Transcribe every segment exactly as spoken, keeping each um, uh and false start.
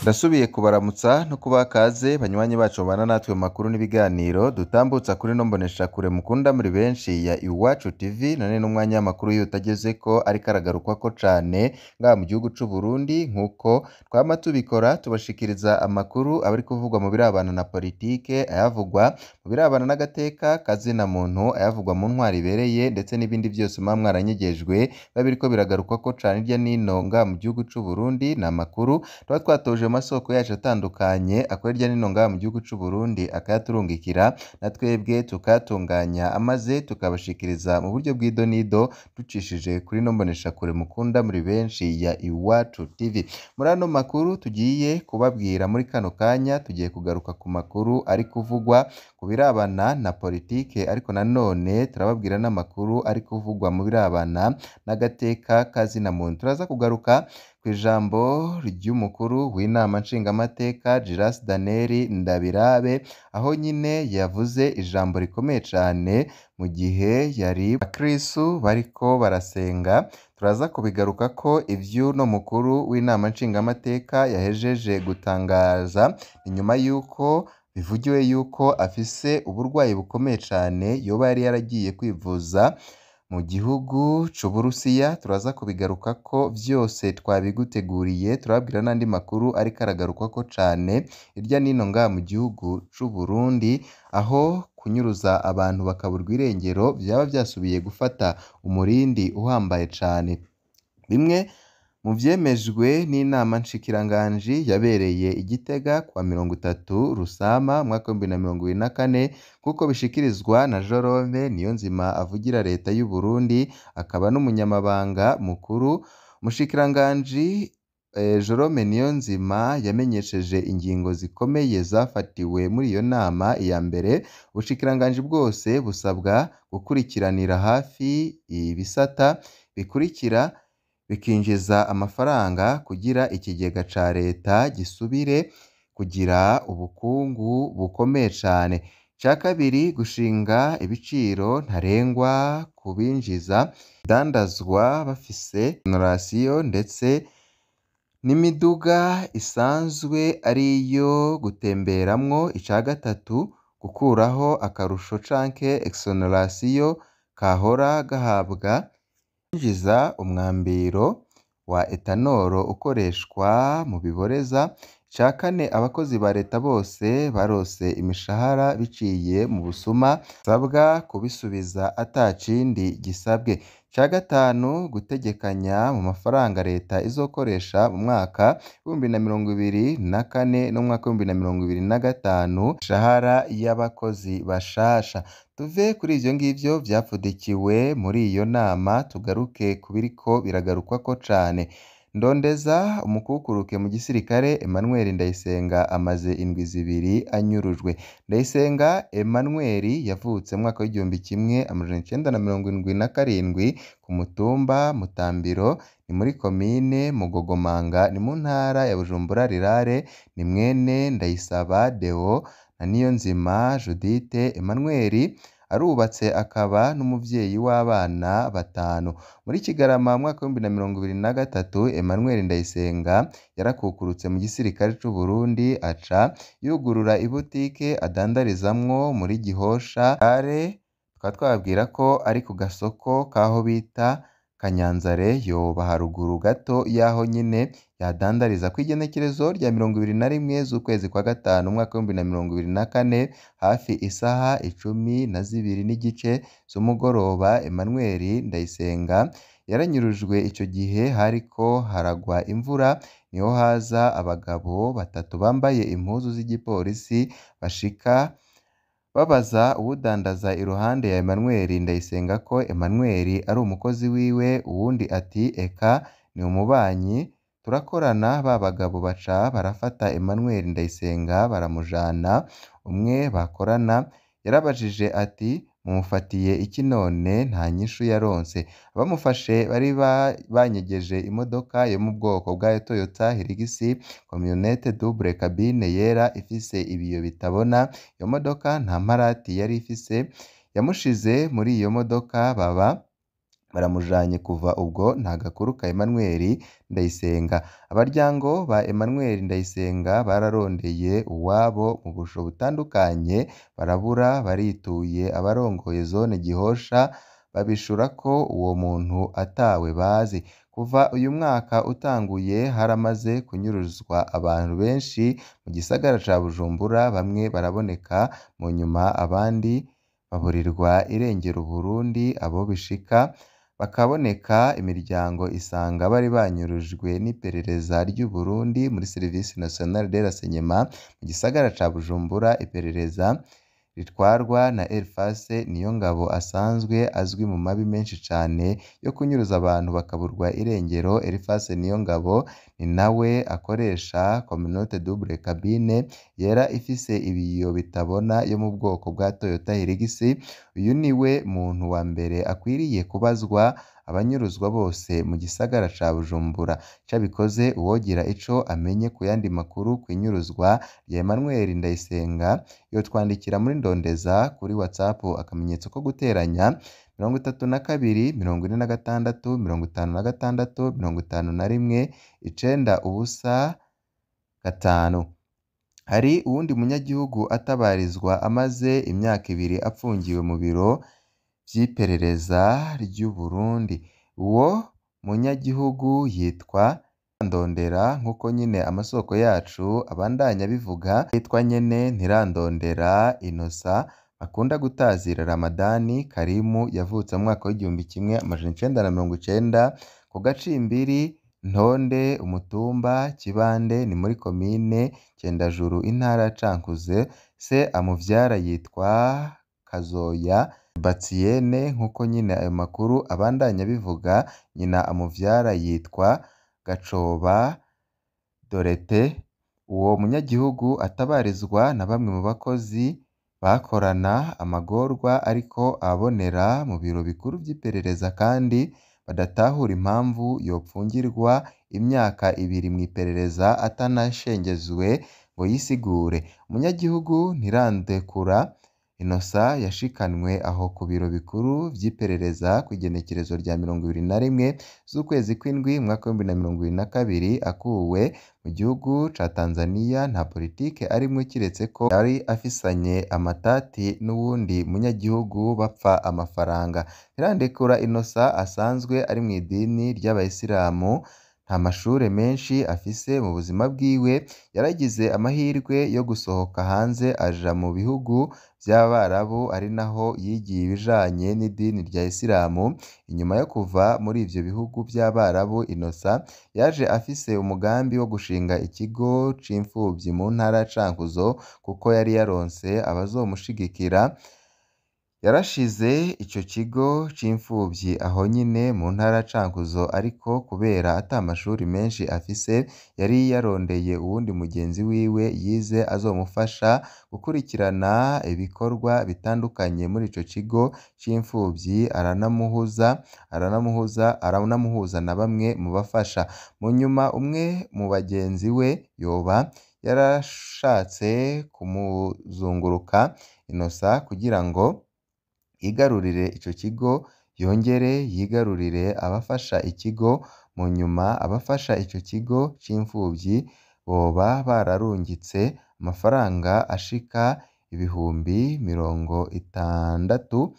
Ndasubiye kubaramutsa no kubaha ikaze banywanyi bacu mubana natwe mu makuru n'ibiganiro dutambutsa kuri ino mboneshakure mukunda muri benshi ya Iwacu T V, none n'umwanya w'amakuru y'utagezeko ariko aragarukwako cane ngaha mu gihugu c'u Burundi, nk'uko twama tubikora tubashikiriza amakuru aba ari kuvugwa mu birabana na politike, ayavugwa mu birabana n'agateka kazina muntu, ayavugwa mu ntwaro ibereye ndetse n'ibindi vyose muba mwaranyegejwe biba biriko biragarukwako cane hirya n'ino ngaha mu gihugu c'u Burundi. Ni amakuru tuba twatoje mu masoko yacu atandukanye akora hirya n'ino ngaha mu gihugu c'u Burundi akayaturungikira, na twebwe tukayatunganya amaze tukabashikiriza mu buryo bw'idonido ducishije kuri ino mboneshakure mukunda muri benshi ya Iwacu T V. Muri ano makuru tugiye kubabwira muri kano kanya, tugiye kugaruka ku makuru ari kuvugwa ku birabana na politike, ariko nanone turababwira n'amakuru ari kuvugwa mu birabana n'agateka kazina muntu. Turaza kugaruka kw'ijambo ry'umukuru w'inama nshingamateka Giras Daniel Ndabirabe, aho nyine yavuze ijambo rikomeye cane mu gihe yari abakristu bariko barasenga. Turaza kubigarukako ivy'uno mukuru w'inama nshingamateka yahejeje gutangaza, inyuma y'uko bivugiwe yuko afise uburwayi bukomeye cane yoba yari yaragiye kwivuza mu gihugu c'Uburusiya. Turaza kubigarukako vyose twabiguteguriye, turababwira n'andi makuru ariko aragarukwako cane hirya n'ino ngaha mu gihugu c'u Burundi, aho kunyuruza abantu bakaburwa irengero vyaba vyasubiye gufata umurindi uhambaye cane. Bimwe mu vyemejwe n'inama nshikiranganji yabereye i Gitega kuwa mirongo itatu Rusama umwaka w'ibihumbi bibiri na mirongo ibiri na kane, nk'uko bishikirizwa na Jerome Niyonzima avugira leta y'u Burundi, akaba n'umunyamabanga mukuru. Umushikiranganji eh, Jerome Niyonzima yamenyesheje ingingo zikomeye zafatiwe muri iyo nama. Iya mbere, ubushikiranganji bwose busabwa gukurikiranira hafi ibisata bikurikira bikinjiza amafaranga kugira ikigega ca leta gisubire kugira ubukungu bukomeye cane. Ica kabiri, gushinga ibiciro ntarengwa ku binjiza idandazwa bafise honorasiyo ndetse n'imiduga isanzwe ariyo gutemberamwo. Ica gatatu, gukuraho akarusho canke exoneration kahora gahabwa kwinjiza umwambiro wa etanolo ukoreshwa mu biboreza. Ica kane, abakozi ba leta bose barose imishahara biciye mu busuma basabwa kubisubiza ata kindi gisabwe. Ica gatanu, gutegekanya mu mafaranga leta izokoresha mu mwaka w'ibihumbi bibiri na mirongo ibiri na kane n'umwaka w'ibihumbi bibiri na mirongo ibiri na gatanu imishahara y'abakozi bashasha. Tuve kuri ivyo ngivyo vyafudikiwe muri iyo nama, tugaruke ku biriko biragarukwako cane. Ndondeza umukukuruke mu gisirikare Emmanuel Ndayisenga amaze indwi zibiri anyurujwe. Ndayisenga Emmanuel yavutse mu mwaka w'igihumbi kimwe amajana icenda na mirongo indwi na karindwi ku mutumba Mutambiro, ni muri komine Mugogomanga, ni mu ntara ya Bujumbura Rirare. Ni mwene Ndayisaba Deo na Niyonzima Judith. Emmanuel arubatse akaba n'umuvyeyi w'abana batanu. Muri Kigarama mu mwaka w'ibihumbi bibiri na mirongo ibiri na gatatu, Emmanuel Ndayisenga yarakukurutse mu gisirikare c'u Burundi aca yugurura ibutike adandarizamwo muri Gihosha. Are tukaba twababwira ko ari ku gasoko kaho bita Kanyanzare, yoba haruguru gato yaho nyene yadandariza. Kw'igenekerezo rya mirongo ibiri na rimwe z'ukwezi kwa gatanu umwaka w'ibihumbi bibiri na mirongo ibiri na kane, hafi isaha icumi na zibiri n'igice z'umugoroba, Emmanuel Ndayisenga yaranyurujwe. Ico gihe hariko haragwa imvura, niho haza abagabo batatu bambaye impuzu z'igipolisi bashika babaza uwudandaza iruhande ya Emmanuel Ndayisenga ko Emmanuel ari umukozi wiwe, uwundi ati eka ni umubanyi turakorana. Ba bagabo baca barafata Emmanuel Ndayisenga baramujana. Umwe bakorana yarabajije ati mumufatiye iki none? Nta nyishu yaronse. Abamufashe bari banyegeje imodoka yo mu bwoko bwa Toyota Hilux Camionette double cabine yera ifise ibiyo bitabona. Iyo modoka nta mparati yari ifise. Yamushize muri iyo modoka baba baramujanye kuva ubwo nta gakuru ka Emmanuel Ndayisenga. Abaryango ba Emmanuel Ndayisenga bararondeye uwabo mu busho butandukanye barabura, barituye abarongoye zone Gihosha babishura ko uwo muntu atawe bazi. Kuva uyu mwaka utanguye haramaze kunyuruzwa abantu benshi mu gisagara ca Bujumbura, bamwe baraboneka mu nyuma abandi baburirwa irengero Burundi, abo bishika bakaboneka imiryango isanga bari banyurujwe n'iperereza ry'u Burundi muri Service Nationale de Renseignement mu gisagara ca Bujumbura. Iperereza ritwarwa na Elphase Niyongabo asanzwe azwi mu mabi menshi cane yo kunyuruza abantu bakaburwa irengero. Elphase Niyongabo ni nawe akoresha communauté double cabine yera ifise ibiyo bitabona yo mu bwoko bwa Toyota Hilux. Uyu niwe muntu wa mbere akwiriye kubazwa abanyuruzwa bose mu gisagara ca Bujumbura. Cabikoze uwogira ico amenye ku yandi makuru kw'inyuruzwa rya Emmanuel Ndayisenga yotwandikira muri ndondeza kuri WhatsApp akamenyetso ko guteranya mirongo itatu na kabiri mirongo ine na gatandatu mirongo itanu na gatandatu mirongo itanu na rimwe icenda ubusa gatanu. Hari uwundi munyagihugu atabarizwa amaze imyaka ibiri apfungiwe mu biro vy'iperereza ry'u Burundi. Uwo munyagihugu yitwa Ntirandondera nk'uko nyine amasoko yacu abandanya bivuga, yitwa nyene Ntirandondera Innocent akunda gutazira Ramadani Karimu, yavutse mu mwaka w'igihumbi kimwe amajana icenda na mirongo icenda ku Gacimbiri Ntonde, umutumba Kibande, ni muri komine Cendajuru intara ya Cankuzo. Se amuvyara yitwa Kazoya Batiene nk'uko nyine ayo makuru abandanya bivuga. Nyina amuvyara yitwa Gacoba Dorete. Uwo munyagihugu atabarizwa na bamwe mu bakozi bakorana amagorwa ariko abonera mu biro bikuru vy'iperereza kandi badatahura impamvu yopfungirwa imyaka ibiri mu iperereza atanashengezwe ngo yisigure. Umunyagihugu Ntirandekura Innocent yashikanwe aho ku biro bikuru vy'iperereza kw'igenekerezo rya mirongo ibiri na rimwe z'ukwezi kw'indwi umwaka w'ibihumbi na mirongo ibiri na kabiri akuwe mu gihugu ca Tanzania. Nta politike arimwo kiretse ko yari afisanye amatati n'uwundi munyagihugu bapfa amafaranga. Ntirandekura Innocent asanzwe ari mu idini ry'Abayisilamu, nta mashure menshi afise mu buzima bwiwe. Yaragize amahirwe yo gusohoka hanze aja mu bihugu vy'Abarabu ari naho yigiye ibijanye n'idini rya Isilamu. Inyuma yo kuva muri ivyo bihugu vy'Abarabu, Innocent yaje afise umugambi wo gushinga ikigo c'imfuvyi mu ntara ya Cankuzo kuko yari yaronse abazomushigikira. Yarashize ico kigo c'imfuvyi aho nyine mu ntara ya Cankuzo, ariko kubera ata mashuri menshi afise yari yarondeye uwundi mugenzi wiwe yize azomufasha gukurikirana ibikorwa bitandukanye muri ico kigo c'imfuvyi, aranamuhuza aranamuhuza aranamuhuza na bamwe mu bafasha. Mu nyuma umwe mu bagenzi we yoba yarashatse kumuzunguruka Innocent kugira ngo yigarurire ico kigo yongere yigarurire abafasha ikigo. Mu nyuma abafasha ico kigo c'imfuvyi boba bararungitse amafaranga ashika ibihumbi mirongo itandatu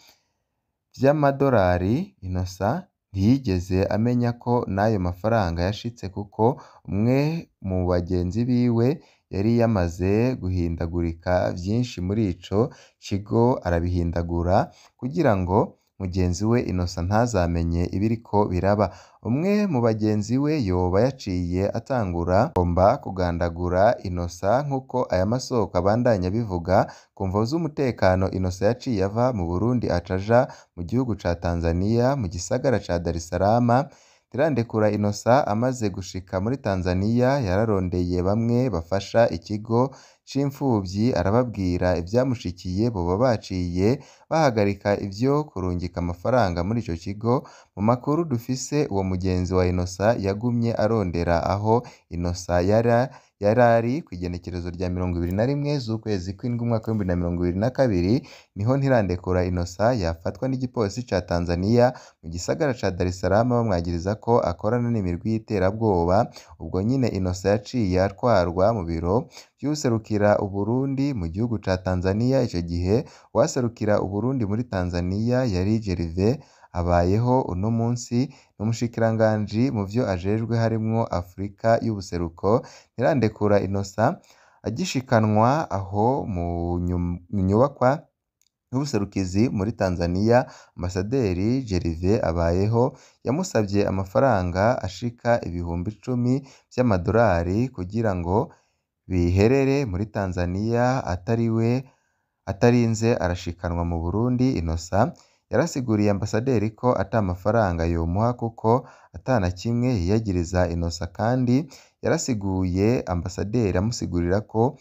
vy'amadolari. Innocent ntiyigeze amenya ko n'ayo mafaranga yashitse kuko umwe mu bagenzi biwe yari yamaze guhindagurika vyinshi muri ico kigo, arabihindagura kugira ngo mugenzi we Innocent ntazamenye ibiriko biraba. Umwe mu bagenzi we yoba yaciye atangura kugomba kugandagura Innocent nk'uko aya masoko abandanya bivuga. Ku mvo z'umutekano Innocent yaciye ava mu Burundi acaja mu gihugu ca Tanzania mu gisagara ca Dar es Salaam. Ntirandekura Innocent amaze gushika muri Tanzania yararondeye bamwe bafasha ikigo c'imfuvyi arababwira ivyamushikiye, boba baciye bahagarika ivyo kurungika amafaranga muri ico kigo. Mu makuru dufise uwo mugenzi wa Innocent yagumye arondera aho Innocent yari yari ari kw'igenekerezo rya mirongo ibiri na rimwe z'ukwezi kw'indwi umwaka w'ibihumbi bibiri na mirongo ibiri na kabiri niho Ntirandekura Innocent yafatwa n'igipolisi ca Tanzania mu gisagara ca Dar es Salaam bamwagiriza ko akorana n'imirwi y'iterabwoba. Ubwo nyine Innocent yaciye atwarwa mu biro vy'uwuserukira Uburundi mu gihugu ca Tanzania. Ico gihe uwaserukira Uburundi muri Tanzania yari Gervais Abayeho. Uno munsi n'umushikiranganji mu vyo ajejwe harimwo Afrika y'ubuseruko. Ntirandekura Innocent agishikanwa aho mu nyubakwa y'ubuserukizi muri Tanzania, Ambasaderi Gervais Abayeho yamusavye amafaranga ashika ibihumbi icumi vy'amadolari kugira ngo biherere muri Tanzania atariwe atarinze arashikanwa mu Burundi. Innocent yarasiguriye Ambasaderi ko ata mafaranga yomuha kuko atana kimwe yiyagiriza Innocent, kandi yarasiguye Ambasaderi amusigurira ko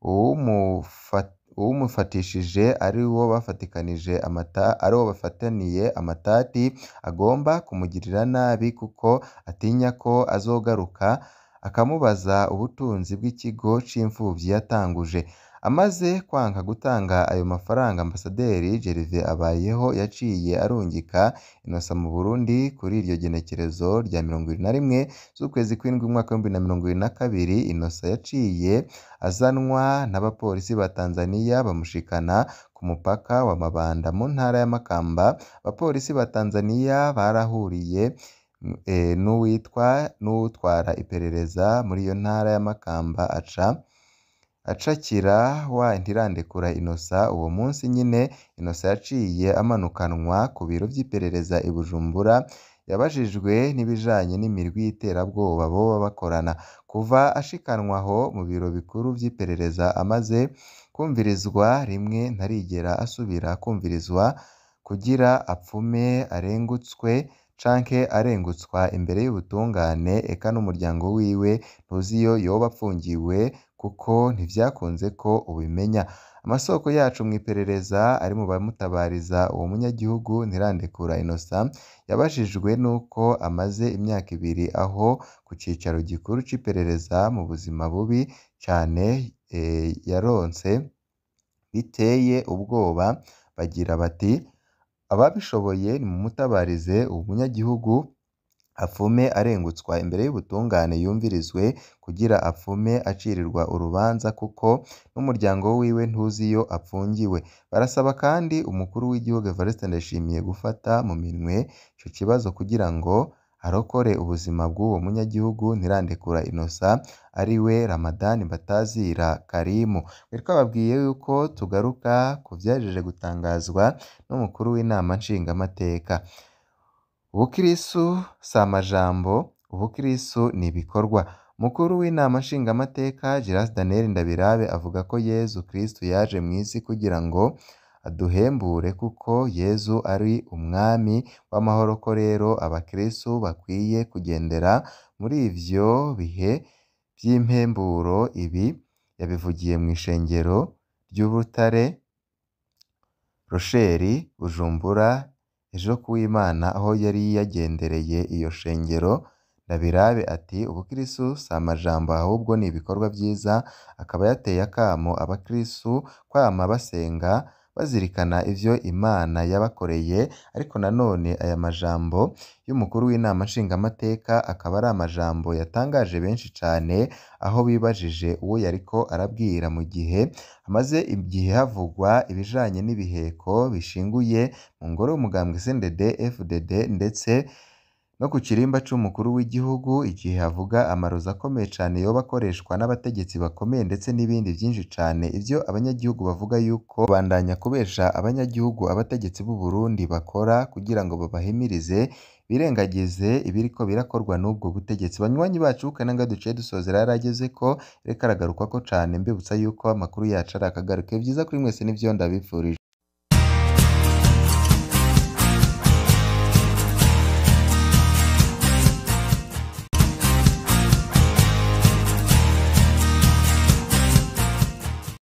uwumufatishije ari wo bafatikanije amata ari wo bafataniye amatati agomba kumugirira nabi kuko atinya ko azogaruka akamubaza ubutunzi bw'ikigo c'imfuvyi yatanguje. Amaze kwanka gutanga ayo mafaranga, Ambasaderi Gervais Abayeho yaciye arungika Innocent mu Burundi kuri iryo genekerezo rya mirongo ibiri na rimwe z'ukwezi kw'indwi umwaka w'ibihumbi bibiri na mirongo ibiri na kabiri. Innocent yaciye azanwa n'abapolisi ba Tanzania bamushikana ku mupaka wa Mabanda mu ntara ya Makamba. Abapolisi ba Tanzania barahuriye e, n'uwitwa n'uwutwara iperereza muri iyo ntara ya Makamba aca acakira wa Ntirandekura Innocent. Uwo munsi nyine Innocent yaciye amanukanwa ku biro vy'iperereza i Bujumbura. Yabajijwe n'ibijanye n'imirwi y'iterabwoba boba bakorana. Kuva ashikanwaho mu biro bikuru vy'iperereza amaze kumvirizwa rimwe ntarigera asubira kumvirizwa kugira apfume arengutswe canke arengutswa imbere y'ubutungane. Eka n'umuryango wiwe ntuzi iyo yoba apfungiwe kuko ntivyakunze ko ubimenya. Amasoko yacu mw'iperereza ari mu bamutabariza uwo munyagihugu Ntirandekura Innocent yabajijwe nuko amaze imyaka ibiri aho ku cicaro gikuru c'iperereza mu buzima bubi cane e, yaronse biteye ubwoba. Bagira bati ababishoboye nimumutabarize uwo munyagihugu apfume arengutswa imbere y'ubutungane yumvirizwe kugira apfume acirirwa urubanza kuko n'umuryango wiwe ntuzi iyo apfungiwe. Barasaba kandi umukuru w'igihugu Evariste Ndayishimiye gufata mu minwe ico kibazo kugira ngo arokore ubuzima bw'uwo munyagihugu Ntirandekura Innocent ariwe Ramadhan Batazira Karimu. Twari twababwiye yuko tugaruka ku vyajeje gutangazwa n'umukuru w'inama nshingamateka. Ubukirisu si amajambo, ubukirisu ni ibikorwa. Mukuru w'inama nshingamateka Giras Daniel Ndabirabe avuga ko Yezu Kristu yaje mw'isi kugira ngo aduhembure kuko Yezu ari umwami w'amahoro, ko rero abakristu bakwiye kugendera muri ivyo bihe vy'impemburo. Ibi yabivugiye mw'ishengero ry'Ubutare Rosheri Bujumbura ejo kuw'Imana aho yari yagendereye iyo shengero. Ndabirabe ati ubukristu si amajambo ahubwo ni ibikorwa vyiza. Akaba yateye akamo abakristu kwama basenga bazirikana ivyo Imana yabakoreye. Ariko nanone aya majambo y'umukuru w'inama nshingamateka akaba ari amajambo yatangaje benshi cane, aho bibajije uwo yariko arabwira mu gihe hamaze igihe havugwa ibijanye n'ibiheko bishinguye mu ngoro y'umugambwe C N D D F D D ndetse no ku kirimba c'umukuru w'igihugu, igihe havuga amarozi akomeye cane yoba akoreshwa n'abategetsi bakomeye ndetse n'ibindi vyinshi cane. Ivyo abanyagihugu bavuga yuko bandanya kubesha abanyagihugu abategetsi b'u Burundi bakora kugira ngo babahimirize birengagize ibiriko birakorwa n'ubwo butegetsi. Banywanyi bacu kana nga duciye dusozera yarageze ko reka aragaruka ko cane, mbibutsa yuko amakuru yacu ari akagaruka. Vyiza kuri mwese n'ivyo ndabifurije.